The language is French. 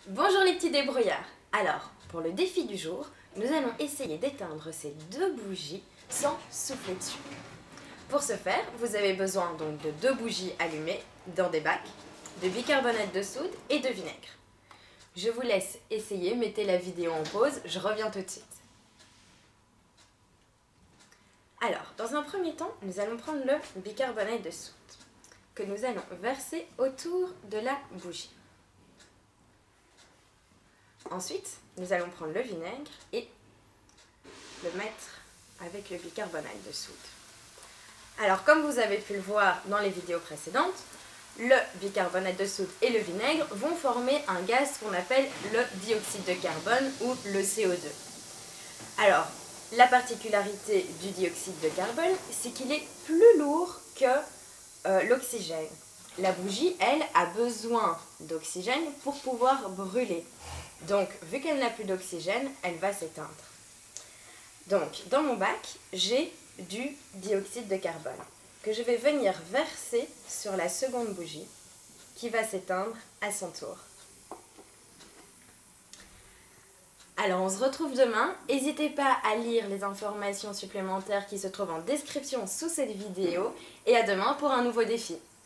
Bonjour les petits débrouillards. Alors, pour le défi du jour, nous allons essayer d'éteindre ces deux bougies sans souffler dessus. Pour ce faire, vous avez besoin donc de deux bougies allumées dans des bacs, de bicarbonate de soude et de vinaigre. Je vous laisse essayer, mettez la vidéo en pause, je reviens tout de suite. Alors, dans un premier temps, nous allons prendre le bicarbonate de soude que nous allons verser autour de la bougie. Ensuite, nous allons prendre le vinaigre et le mettre avec le bicarbonate de soude. Alors, comme vous avez pu le voir dans les vidéos précédentes, le bicarbonate de soude et le vinaigre vont former un gaz qu'on appelle le dioxyde de carbone ou le CO2. Alors, la particularité du dioxyde de carbone, c'est qu'il est plus lourd que l'oxygène. La bougie, elle, a besoin d'oxygène pour pouvoir brûler. Donc, vu qu'elle n'a plus d'oxygène, elle va s'éteindre. Donc, dans mon bac, j'ai du dioxyde de carbone que je vais venir verser sur la seconde bougie qui va s'éteindre à son tour. Alors, on se retrouve demain. N'hésitez pas à lire les informations supplémentaires qui se trouvent en description sous cette vidéo. Et à demain pour un nouveau défi.